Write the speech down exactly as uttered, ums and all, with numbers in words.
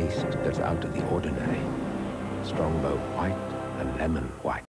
taste that's out of the ordinary. Strongbow White and Lemon White.